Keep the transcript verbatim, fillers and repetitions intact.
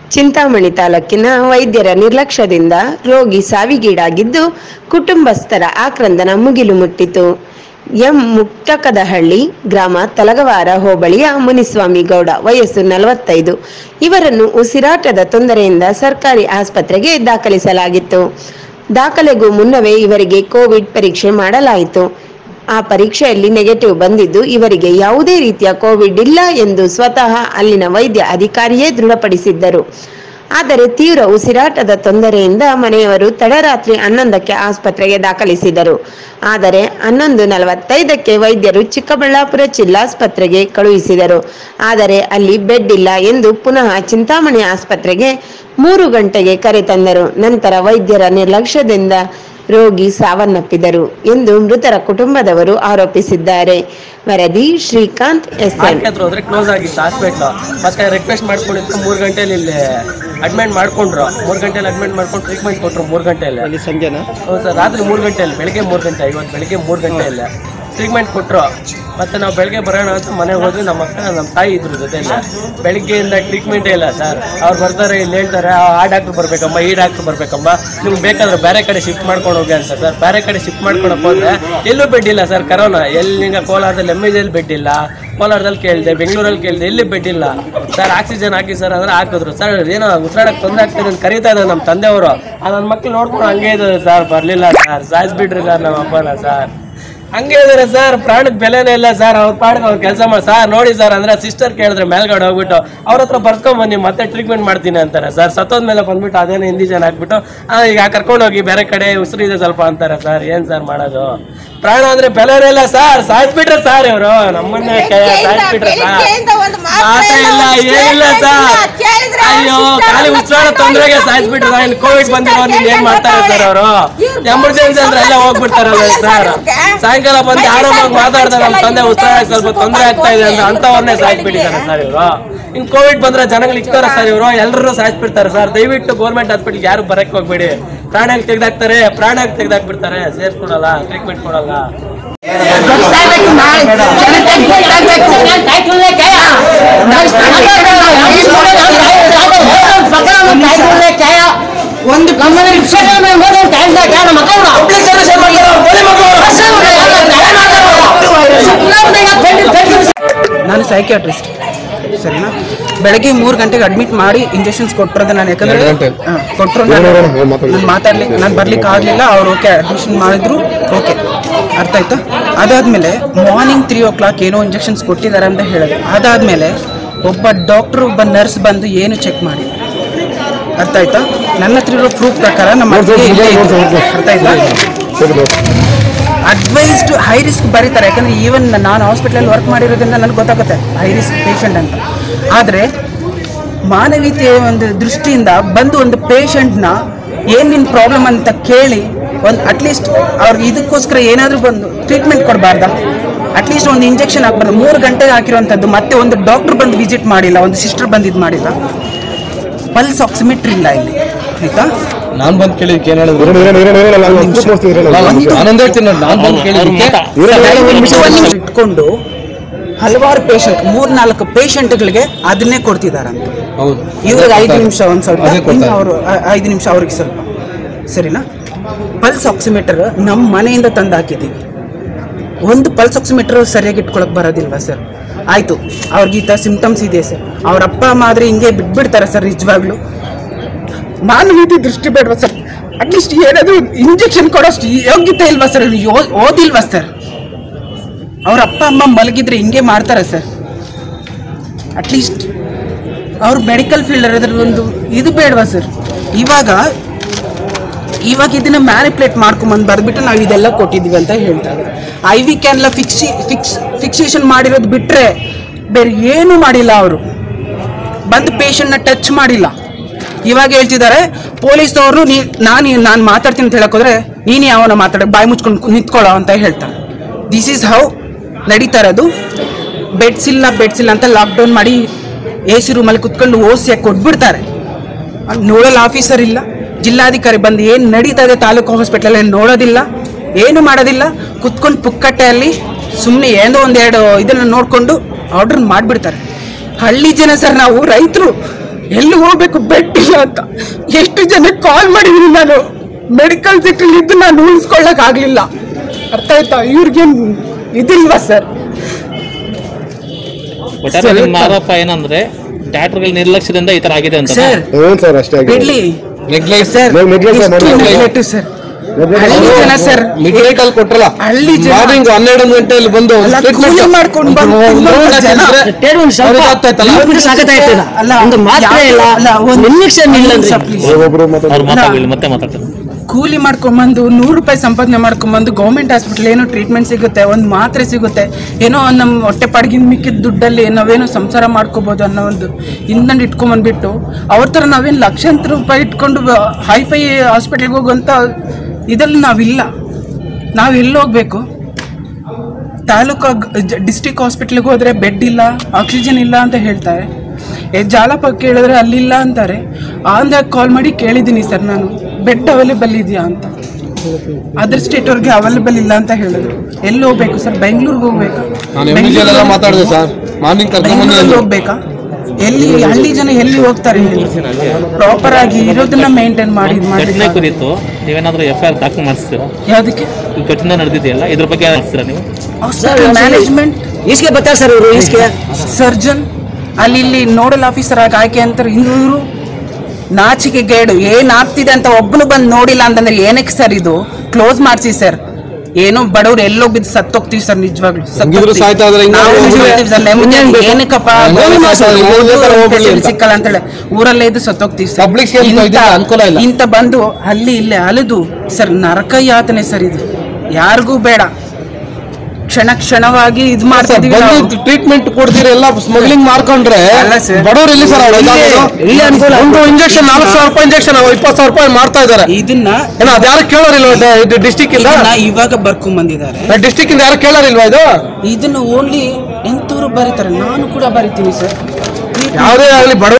ಚಿಂತಾಮಣಿ ತಾಲೂಕಿನ ವೈದ್ಯರ ನಿರ್ಲಕ್ಷ್ಯದಿಂದ ರೋಗಿ ಸಾವಿಗೀಡಾಗಿದ್ದು ಕುಟುಂಬಸ್ಥರ ಆಕ್ರಂದನ ಮುಗಿಲು ಮುಟ್ಟಿತು. ಎಂ ಮುಕ್ತಕದಹಳ್ಳಿ ಗ್ರಾಮ ತಲಗವಾರ ಹೋಬಳಿಯ ಮುನಿಸ್ವಾಮಿ ಗೌಡ ವಯಸ್ಸು ನಲವತ್ತೈದು. ಇವರನ್ನು ಉಸಿರಾಟದ ತೊಂದರೆಯಿಂದ ಸರ್ಕಾರಿ ಆಸ್ಪತ್ರೆಗೆ ದಾಖಲಿಸಲಾಗಿತ್ತು. ದಾಖಲೆಗೂ ಮುನ್ನವೇ ಇವರಿಗೆ ಕೋವಿಡ್ ಪರೀಕ್ಷೆ ಮಾಡಲಾಯಿತು. ಆ ಪರೀಕ್ಷೆಯಲ್ಲಿ ನೆಗೆಟಿವ್ ಬಂದಿದ್ದು ಇವರಿಗೆ ಯಾವುದೇ ರೀತಿಯ ಕೋವಿಡ್ ಇಲ್ಲ ಎಂದು ಸ್ವತಃ ಅಲ್ಲಿನ ವೈದ್ಯ ಅಧಿಕಾರಿಯೇ ದೃಢಪಡಿಸಿದ್ದರು. ಆದರೆ ತೀವ್ರ ಉಸಿರಾಟದ ತೊಂದರೆಯಿಂದ ಮನೆಯವರು ತಡರಾತ್ರಿ ಹನ್ನೊಂದಕ್ಕೆ ಆಸ್ಪತ್ರೆಗೆ ದಾಖಲಿಸಿದರು. ಆದರೆ ಹನ್ನೊಂದು ನಲವತ್ತೈದಕ್ಕೆ ವೈದ್ಯರು ಚಿಕ್ಕಬಳ್ಳಾಪುರ ಜಿಲ್ಲಾಸ್ಪತ್ರೆಗೆ ಕಳುಹಿಸಿದರು. ಆದರೆ ಅಲ್ಲಿ ಬೆಡ್ ಇಲ್ಲ ಎಂದು ಪುನಃ ಚಿಂತಾಮಣಿ ಆಸ್ಪತ್ರೆಗೆ ಮೂರು ಗಂಟೆಗೆ ಕರೆತಂದರು. ನಂತರ ವೈದ್ಯರ ನಿರ್ಲಕ್ಷ್ಯದಿಂದ ರೋಗಿ ಸಾವನ್ನಪ್ಪಿದರು ಎಂದು ಮೃತರ ಕುಟುಂಬದವರು ಆರೋಪಿಸಿದ್ದಾರೆ. ವರದಿ ಶ್ರೀಕಾಂತ್ ಎಸ್ ಹೋದ್ರೆ ಕ್ಲೋಸ್ ಆಗಿತ್ತು ಹಾಸ್ಪಿಟ್ಲು. ಮತ್ತೆ ರಿಕ್ವೆಸ್ಟ್ ಮಾಡ್ಕೊಂಡಿದ್ದು ಮೂರು ಗಂಟೆಯಲ್ಲಿ ಇಲ್ಲಿ ಅಡ್ಮಿಟ್ ಮಾಡ್ಕೊಂಡ್ರು. ಮೂರು ಗಂಟೆಯಲ್ಲಿ ಅಡ್ಮಿಟ್ ಮಾಡ್ಕೊಂಡು ಟ್ರೀಟ್ಮೆಂಟ್ ಕೊಟ್ಟರು. ಮೂರು ಗಂಟೆಯಲ್ಲಿ ಅಲ್ಲಿ ಸಂಜೆನಾ? ಹೌದು ಸರ್, ರಾತ್ರಿ ಮೂರು ಗಂಟೆಯಲ್ಲಿ, ಬೆಳಗ್ಗೆ ಮೂರು ಗಂಟೆ ಇವತ್ತು ಬೆಳಗ್ಗೆ ಮೂರು ಗಂಟೆಯಲ್ಲಿ ಟ್ರೀಟ್ಮೆಂಟ್ ಕೊಟ್ಟರು. ಮತ್ತು ನಾವು ಬೆಳಗ್ಗೆ ಬರೋಣ ಅಂತ ಮನೆಗೆ ಹೋದ್ವಿ. ನಮ್ಮ ಅಕ್ಕ ನಮ್ಮ ತಾಯಿ ಇದ್ರ ಜೊತೆಯಲ್ಲಿ ಬೆಳಗ್ಗೆಯಿಂದ ಟ್ರೀಟ್ಮೆಂಟೇ ಇಲ್ಲ ಸರ್. ಅವ್ರು ಬರ್ತಾರೆ, ಇಲ್ಲಿ ಹೇಳ್ತಾರೆ ಆ ಡಾಕ್ಟ್ರ್ ಬರಬೇಕಮ್ಮ, ಈ ಡಾಕ್ಟ್ರ್ ಬರಬೇಕಮ್ಮ, ನಿಮ್ಗೆ ಬೇಕಾದ್ರೆ ಬೇರೆ ಕಡೆ ಶಿಫ್ಟ್ ಮಾಡ್ಕೊಂಡು ಹೋಗಿ ಅಂತ ಸರ್. ಬೇರೆ ಕಡೆ ಶಿಫ್ಟ್ ಮಾಡ್ಕೊಳಕ್ಕೆ ಹೋದ್ರೆ ಎಲ್ಲೂ ಬೆಡ್ ಇಲ್ಲ ಸರ್. ಕರೋನಾ ಎಲ್ಲಿ ಈಗ ಕೋಲಾರದಲ್ಲಿ ಎಮ್ ಎಲ್ ಬೆಡ್ ಇಲ್ಲ, ಕೋಲಾರದಲ್ಲಿ ಕೇಳಿದೆ, ಬೆಂಗಳೂರಲ್ಲಿ ಕೇಳಿದೆ, ಎಲ್ಲಿ ಬೆಡ್ ಇಲ್ಲ ಸರ್. ಆಕ್ಸಿಜನ್ ಹಾಕಿ ಸರ್ ಅಂದ್ರೆ ಹಾಕಿದ್ರು ಸರ್. ಏನೋ ಉಸಿರಾಡಕ್ಕೆ ತೊಂದರೆ ಆಗ್ತದೆ ಅಂತ ಕರೀತಾ ಇದ್ದಾರೆ ನಮ್ಮ ತಂದೆಯವರು. ಆ ನನ್ನ ಮಕ್ಳು ನೋಡ್ಕೊಂಡು ಹಂಗೆ ಇದ್ದಾರೆ ಸರ್. ಬರಲಿಲ್ಲ ಸರ್, ಸಾಯಿಸ್ಬಿಟ್ರಿ ಸರ್ ನಮ್ಮ ಅಪ್ಪನ ಸರ್. ಹಂಗೆ ಇದಾರೆ ಸರ್, ಪ್ರಾಣಕ್ಕೆ ಬೆಲೆನೇ ಇಲ್ಲ ಸರ್. ಅವ್ರ ಪಾಡಿಗೆ ಅವ್ರು ಕೆಲಸ ಮಾಡಿ ಸರ್. ನೋಡಿ ಸರ್ ಅಂದ್ರೆ ಸಿಸ್ಟರ್ ಕೇಳಿದ್ರೆ ಮೇಲ್ಗಡೆ ಹೋಗ್ಬಿಟ್ಟು ಅವ್ರ ಹತ್ರ ಬರ್ಸ್ಕೊಂಡ್ ಬನ್ನಿ ಮತ್ತೆ ಟ್ರೀಟ್ಮೆಂಟ್ ಮಾಡ್ತೀನಿ ಅಂತಾರೆ ಸರ್. ಸತ್ತೋದ್ಮೇಲೆ ಬಂದ್ಬಿಟ್ಟು ಅದೇನೋ ಇಂಜೆಕ್ಷನ್ ಹಾಕ್ಬಿಟ್ಟು ಈಗ ಕರ್ಕೊಂಡೋಗಿ ಬೇರೆ ಕಡೆ ಉಸಿರು ಇದೆ ಸ್ವಲ್ಪ ಅಂತಾರೆ ಸರ್. ಏನ್ ಸರ್ ಮಾಡೋದು? ಪ್ರಾಣ ಅಂದ್ರೆ ಬೆಲೆನೇ ಇಲ್ಲ ಸರ್. ಸಾಯಿಸ್ಬಿಟ್ರೆ ಸರ್ ಇವರು ನಮ್ಮನ್ನೇ ಸಾಯಿಸ್ಬಿಟ್ರೆ ಸರ್. ಮಾತ್ರ ಇಲ್ಲ, ಏನಿಲ್ಲ ಸರ್. ಅಯ್ಯೋ, ಖಾಲಿ ಉಸಿರಾಡೋ ತೊಂದರೆಗೆ ಸಾಯಿಸ್ಬಿಟ್ರೆ ಸರ್. ಕೋವಿಡ್ ಬಂದಿರೋ ಏನ್ ಮಾಡ್ತಾರೆ ಸರ್ ಅವರು? ಎಮರ್ಜೆನ್ಸಿ ಅಂದ್ರೆ ಎಲ್ಲ ಹೋಗ್ಬಿಡ್ತಾರಲ್ಲ ಸರ್. ಸಾಯಂಕಾಲ ಬಂದು ಆರಾಮಾಗಿ ಮಾತಾಡ್ತಾರೆ, ನಮ್ಮ ತಂದೆ ಉಸಿರಾಡಕ್ಕೆ ಸ್ವಲ್ಪ ತೊಂದರೆ ಆಗ್ತಾ ಇದೆ ಅಂತ ಅಂತವ್ರನ್ನೇ ಸಾಯಿಸ್ಬಿಟ್ಟಿದ್ದಾರೆ ಸರ್ ಇವರು. ಇನ್ ಕೋವಿಡ್ ಬಂದ್ರೆ ಜನಗಳು ಇಕ್ತಾರ ಸರ್ ಇವರು, ಎಲ್ಲರೂ ಸಾಯಿಸ್ಬಿಡ್ತಾರೆ ಸರ್. ದಯವಿಟ್ಟು ಗೌರ್ಮೆಂಟ್ ಹಾಸ್ಪಿಟಲ್ ಯಾರು ಬರಕ್ ಹೋಗ್ಬೇಡಿ. ಪ್ರಾಣಕ್ಕೆ ತೆಗ್ದಾಕ್ತಾರೆ, ಪ್ರಾಣಕ್ಕೆ ತೆಗ್ದಾಕ್ಬಿಡ್ತಾರೆ, ಸೇರ್ಸ್ಕೊಡಲ್ಲ, ಟ್ರೀಟ್ಮೆಂಟ್ ಕೊಡಲ್ಲ. ಒಂದು ನಾನು ಸೈಕಿಯಾಟ್ರಿಸ್ಟ್ ಸರಿನಾ. ಬೆಳಗ್ಗೆ ಮೂರು ಗಂಟೆಗೆ ಅಡ್ಮಿಟ್ ಮಾಡಿ ಇಂಜೆಕ್ಷನ್ಸ್ ಕೊಟ್ಟರೆ ನಾನು, ಯಾಕಂದರೆ ಕೊಟ್ಟರು ನಾನು ಮಾತಾಡ್ಲಿಕ್ಕೆ ನಾನು ಬರ್ಲಿಕ್ಕೆ ಆಗಲಿಲ್ಲ. ಅವ್ರು ಓಕೆ ಅಡ್ಮಿಷನ್ ಮಾಡಿದ್ರು, ಓಕೆ ಅರ್ಥ ಆಯ್ತಾ. ಅದಾದಮೇಲೆ ಮಾರ್ನಿಂಗ್ ತ್ರೀ ಓ ಕ್ಲಾಕ್ ಏನೋ ಇಂಜೆಕ್ಷನ್ಸ್ ಕೊಟ್ಟಿದ್ದಾರೆ ಅಂತ ಹೇಳಿದ್ರು. ಅದಾದಮೇಲೆ ಒಬ್ಬ ಡಾಕ್ಟ್ರು ಒಬ್ಬ ನರ್ಸ್ ಬಂದು ಏನು ಚೆಕ್ ಮಾಡಿ, ಅರ್ಥ ಆಯ್ತಾ. ನನ್ನ ಹತ್ರ ಇರೋ ಪ್ರೂಫ್ ಪ್ರಕಾರ ನಮ್ಮ ಅರ್ಥ ಆಯ್ತಾ. ಅಡ್ವೈಸ್ಡ್ ಹೈ ರಿಸ್ಕ್ ಬರೀತಾರೆ, ಯಾಕಂದರೆ ಈವನ್ ನಾನು ಹಾಸ್ಪಿಟ್ಲಲ್ಲಿ ವರ್ಕ್ ಮಾಡಿರೋದ್ರಿಂದ ನನಗೆ ಗೊತ್ತಾಗುತ್ತೆ ಹೈ ರಿಸ್ಕ್ ಪೇಷಂಟ್ ಅಂತ. ಆದರೆ ಮಾನವೀಯತೆಯ ಒಂದು ದೃಷ್ಟಿಯಿಂದ ಬಂದು ಒಂದು ಪೇಷಂಟ್ನ ಏನು ನಿನ್ನ ಪ್ರಾಬ್ಲಮ್ ಅಂತ ಕೇಳಿ ಒಂದು ಅಟ್ಲೀಸ್ಟ್ ಅವ್ರಿಗೆ ಇದಕ್ಕೋಸ್ಕರ ಏನಾದರೂ ಬಂದು ಟ್ರೀಟ್ಮೆಂಟ್ ಕೊಡಬಾರ್ದ? ಅಟ್ಲೀಸ್ಟ್ ಒಂದು ಇಂಜೆಕ್ಷನ್ ಹಾಕ್ಬಾರ್ದು. ಮೂರು ಗಂಟೆಗೆ ಹಾಕಿರೋವಂಥದ್ದು ಮತ್ತೆ ಒಂದು ಡಾಕ್ಟ್ರ್ ಬಂದು ವಿಸಿಟ್ ಮಾಡಿಲ್ಲ, ಒಂದು ಸಿಸ್ಟರ್ ಬಂದು ಇದು ಮಾಡಿಲ್ಲ. ಪಲ್ಸ್ ಆಕ್ಸಿಮೀಟರ್ ಇಲ್ಲ ಇಲ್ಲಿ, ಆಯ್ತಾ. ನಾನು ಬಂದು ಕೇಳಿದಕ್ಕೆ ಏನು ಹೇಳಿದ್ರು ಇಟ್ಕೊಂಡು ಹಲವಾರು ಪೇಷಂಟ್, ಮೂರ್ ನಾಲ್ಕು ಪೇಷಂಟ್ಗಳಿಗೆ ಅದನ್ನೇ ಕೊಡ್ತಿದಾರಂತ. ಇವ್ರಿಗೆ ಐದು ನಿಮಿಷ ಒಂದು ಸ್ವಲ್ಪ, ಅವರು ಐದು ನಿಮಿಷ ಅವ್ರಿಗೆ ಸ್ವಲ್ಪ, ಸರಿನಾ. ಪಲ್ಸ್ ಆಕ್ಸಿಮೀಟರ್ ನಮ್ಮ ಮನೆಯಿಂದ ತಂದು ಹಾಕಿದ್ದೀವಿ. ಒಂದು ಪಲ್ಸ್ ಆಕ್ಸಿಮೀಟರ್ ಸರಿಯಾಗಿ ಇಟ್ಕೊಳಕ್ ಬರೋದಿಲ್ವಾ ಸರ್? ಆಯಿತು, ಅವ್ರಿಗೆ ಈ ಥರ ಸಿಂಪ್ಟಮ್ಸ್ ಇದೆ ಸರ್. ಅವ್ರ ಅಪ್ಪ ಅಮ್ಮ ಆದರೆ ಹಿಂಗೆ ಬಿಟ್ಬಿಡ್ತಾರೆ ಸರ್. ನಿಜವಾಗ್ಲೂ ಮಾನವೀಯತೆ ದೃಷ್ಟಿ ಬೇಡವಾ ಸರ್? ಅಟ್ಲೀಸ್ಟ್ ಏನಾದರೂ ಇಂಜೆಕ್ಷನ್ ಕೊಡೋಷ್ಟು ಯೋಗ್ಯತೆ ಇಲ್ವಾ ಸರ್? ಓದಿಲ್ವಾ ಸರ್? ಅವ್ರ ಅಪ್ಪ ಅಮ್ಮ ಮಲಗಿದ್ರೆ ಹಿಂಗೆ ಮಾಡ್ತಾರೆ ಸರ್. ಅಟ್ಲೀಸ್ಟ್ ಅವ್ರು ಮೆಡಿಕಲ್ ಫೀಲ್ಡ್ ಅದ್ರ ಒಂದು ಇದು ಬೇಡವಾ ಸರ್? ಇವಾಗ ಇವಾಗ ಇದನ್ನ ಮ್ಯಾನಿಪ್ಯುಲೇಟ್ ಮಾಡ್ಕೊಂಬಂದು ಬರೆದ್ಬಿಟ್ಟು ನಾವು ಇದೆಲ್ಲ ಕೊಟ್ಟಿದ್ದೀವಿ ಅಂತ ಹೇಳ್ತಾ ಇದ್ದಾರೆ. I V cannula fix fix fixation ಮಾಡಿರೋದು ಬಿಟ್ಟರೆ ಬೇರೆ ಏನೂ ಮಾಡಿಲ್ಲ. ಅವರು ಬಂದು ಪೇಷಂಟ್ನ ಟಚ್ ಮಾಡಿಲ್ಲ. ಇವಾಗ ಹೇಳ್ತಿದ್ದಾರೆ ಪೊಲೀಸ್ನವರು, ನೀ ನಾನು ನಾನು ಮಾತಾಡ್ತೀನಿ ಅಂತ ಹೇಳೋಕ್ಕೋದ್ರೆ ನೀನು ಯಾವನ ಮಾತಾಡ ಬಾಯಿ ಮುಚ್ಕೊಂಡು ನಿಂತ್ಕೊಳ್ಳೋ ಅಂತ ಹೇಳ್ತಾರೆ. ದಿಸ್ ಈಸ್ ಹೌ ನಡೀತಾ ಇರೋದು. ಬೆಡ್ಸ್ ಇಲ್ಲ ಬೆಡ್ಸ್ ಇಲ್ಲ ಅಂತ ಲಾಕ್ಡೌನ್ ಮಾಡಿ ಎ ಸಿ ರೂಮಲ್ಲಿ ಕುತ್ಕೊಂಡು ಓಸಿಯಾಗಿ ಕೊಟ್ಬಿಡ್ತಾರೆ. ನೋಡಲ್ ಆಫೀಸರ್ ಇಲ್ಲ, ಜಿಲ್ಲಾಧಿಕಾರಿ ಬಂದು ಏನು ನಡೀತಾ ಇದೆ ತಾಲೂಕು ಹಾಸ್ಪಿಟ್ಲಲ್ಲಿ ನೋಡೋದಿಲ್ಲ, ಏನು ಮಾಡೋದಿಲ್ಲ. ಕುತ್ಕೊಂಡು ಪುಕ್ಕಟ್ಟೆಯಲ್ಲಿ ಸುಮ್ಮನೆ ಏನೋ ಒಂದೆರಡು ಇದನ್ನು ನೋಡಿಕೊಂಡು ಆರ್ಡರ್ ಮಾಡಿಬಿಡ್ತಾರೆ. ಹಳ್ಳಿ ಜನ ಸರ್, ನಾವು ರೈತರು, ಎಲ್ಲಿ ಹೋಗ್ಬೇಕು ಬೆಡ್ ಇಲ್ಲ ಅಂತ ಎಷ್ಟು ಜನ ಕಾಲ್ ಮಾಡಿದೀನಿ ನಾನು. ಮೆಡಿಕಲ್ ಸೀಟಲ್ಲಿ ಇದ್ದು ನಾನು ಉಳಿಸ್ಕೊಳ್ಳಕ್ ಆಗ್ಲಿಲ್ಲ. ಅರ್ಥ ಆಯ್ತಾ? ಇವ್ರಿಗೇನ್ ಇದಿಲ್ವಾ ಸರ್? ಆರೋಪ ಏನಂದ್ರೆ ಡಾಕ್ಟರ್ಗಳ ನಿರ್ಲಕ್ಷ್ಯದಿಂದ ಈ ತರ ಆಗಿದೆ ಅಂತ ಸರ್. ಬಿಡ್ಲಿ ಸರ್, ಸರ್ ಹಳ್ಳಿ ಜನ ಸರ್ ಕೊಟ್ರಲ್ಲ ಹಳ್ಳಿ ಜನ ಹನ್ನೆರಡು ಗಂಟೆಯಲ್ಲಿ ಬಂದು ಮಾಡ್ಕೊಂಡು ಮತ್ತೆ ಮಾತಾಡ್ತಾರೆ. ಕೂಲಿ ಮಾಡ್ಕೊಂಡ್ಬಂದು ನೂರು ರೂಪಾಯಿ ಸಂಪಾದನೆ ಮಾಡ್ಕೊಂಡ್ಬಂದು ಗೌರ್ಮೆಂಟ್ ಹಾಸ್ಪಿಟಲ್ ಏನೋ ಟ್ರೀಟ್ಮೆಂಟ್ ಸಿಗುತ್ತೆ, ಒಂದು ಮಾತ್ರೆ ಸಿಗುತ್ತೆ, ಏನೋ ನಮ್ಮ ಹೊಟ್ಟೆ ಪಾಡಿಗಿನ ಮಿಕ್ಕಿದ ದುಡ್ಡಲ್ಲಿ ನಾವೇನೋ ಸಂಸಾರ ಮಾಡ್ಕೋಬೋದು ಅನ್ನೋ ಒಂದು ಇಂದಂಡು ಇಟ್ಕೊಂಡ್ಬಂದ್ಬಿಟ್ಟು ಅವ್ರ ಥರ ನಾವೇನು ಲಕ್ಷಾಂತರ ರೂಪಾಯಿ ಇಟ್ಕೊಂಡು ಹೈಫೈ ಹಾಸ್ಪಿಟ್ಲಿಗೆ ಹೋಗುವಂಥ ಇದರಲ್ಲಿ ನಾವಿಲ್ಲ. ನಾವು ಎಲ್ಲಿ ಹೋಗ್ಬೇಕು? ತಾಲೂಕು ಡಿಸ್ಟಿಕ್ ಹಾಸ್ಪಿಟ್ಲಿಗೆ ಹೋದರೆ ಬೆಡ್ ಇಲ್ಲ, ಆಕ್ಸಿಜನ್ ಇಲ್ಲ ಅಂತ ಹೇಳ್ತಾರೆ. ಜಾಲಪ ಕೇಳಿದ್ರೆ ಅಲ್ಲಿಲ್ಲ ಅಂತಾರೆ. ಆಂಧ್ರಾಗ ಕಾಲ್ ಮಾಡಿ ಕೇಳಿದ್ದೀನಿ ಸರ್ ನಾನು, ಬೆಡ್ ಅವೈಲೇಬಲ್ ಇದೆಯಾ ಅಂತ. ಅದರ್ ಸ್ಟೇಟ್ ಅವ್ರಿಗೆ ಅವೈಲೇಬಲ್ ಇಲ್ಲ ಅಂತ ಹೇಳಿದ್ರು. ಎಲ್ಲಿ ಹೋಗ್ಬೇಕು ಸರ್? ಬೆಂಗಳೂರಿಗೆ ಹೋಗ್ಬೇಕಾ? ಬೆಂಗಳೂರಲ್ಲಿ ಹೋಗ್ಬೇಕಾ? ಎಲ್ಲಿ ಹಳ್ಳಿ ಜನ ಎಲ್ಲಿ ಹೋಗ್ತಾರೆ? ಪ್ರಾಪರ್ ಆಗಿ ಇರೋದನ್ನ ಮೇಂಟೈನ್ ಮಾಡಿ ಘಟನೆ ಕುರಿತು ನೀವೇನಾದ್ರೂ ಎಫ್ ಐ ಆರ್ ದಾಖಲು ಮಾಡಿಸ್ತೀರಾ? ಯಾವುದಕ್ಕೆ? ಘಟನೆ ನಡೆದಿದೆಯಲ್ಲ ಇದ್ರ ಬಗ್ಗೆ ಮಾಡಿಸ್ತೀರಾ ನೀವು? ಮ್ಯಾನೇಜ್ಮೆಂಟ್ ಈಸ್ಗೆ ಬರ್ತಾರೆ ಸರ್ ಇವರು, ಈಸ್ಗೆ ಸರ್ಜನ್ ಅಲ್ಲಿ ಇಲ್ಲಿ ನೋಡಲ್ ಆಫೀಸರ್ ಆಗಿ ಆಯ್ಕೆ ಅಂತಾರೆ. ಇವರು ನಾಚಿಕೆ ಗೇಡು ಏನಾಗ್ತಿದೆ ಅಂತ ಒಬ್ಬನು ಬಂದು ನೋಡಿಲ್ಲ ಅಂತಂದ್ರೆ ಏನಕ್ಕೆ ಸರ್ ಇದು? ಕ್ಲೋಸ್ ಮಾಡಿಸಿ ಸರ್. ಏನೋ ಬಡವ್ರು ಎಲ್ಲೋಗಿದ್ದು ಸತ್ತೋಗ್ತೀವಿ ಸರ್, ನಿಜವಾಗ್ಲು ಏನಕ್ಕಪ್ಪ ಸಿಕ್ಕಲ್ಲ ಅಂತ ಹೇಳಿ ಊರಲ್ಲೇ ಇದ್ದು ಸತ್ತೋಗ್ತೀವಿ ಸರ್. ಇಂತ ಬಂದು ಅಲ್ಲಿ ಇಲ್ಲೇ ಅಲೆದು ಸರ್ ನರಕ ಯಾತನೆ ಸರ್ ಇದು. ಯಾರಿಗೂ ಬೇಡ. ಕ್ಷಣ ಕ್ಷಣವಾಗಿ ಇದು ಮಾಡ್ತಿದೀವಿ. ಟ್ರೀಟ್ಮೆಂಟ್ ಕೊಡ್ತೀರಿ ಎಲ್ಲ ಸ್ಮಗ್ಲಿಂಗ್ ಮಾಡ್ಕೊಂಡ್ರೆ ಬಡವ್ರು ಎಲ್ಲಿ ಸರ್? ಒಂದು ಇಂಜೆಕ್ಷನ್ ನಾಲ್ಕು ಸಾವಿರ ರೂಪಾಯಿ ಇಂಜೆಕ್ಷನ್ ಇಪ್ಪತ್ತು ಸಾವಿರ ರೂಪಾಯಿ ಮಾಡ್ತಾ ಇದಾರೆ. ಇದನ್ನ ಯಾರು ಕೇಳೋರಿಲ್ವಾ? ಡಿಸ್ಟಿಕ್ ಇಂದ ಇವಾಗ ಬರ್ಕೊಂಡ್ ಬಂದಿದ್ದಾರೆ. ಡಿಸ್ಟಿಕ್ ಇಂದ ಯಾರು ಕೇಳೋರಿಲ್ವಾ? ಇದು ಇದನ್ನ ಓನ್ಲಿ ಎಂತವ್ರು ಬರೀತಾರೆ. ನಾನು ಕೂಡ ಬರಿತೀನಿ ಸರ್. ಯಾವುದೇ ಆಗಲಿ ಬಡವ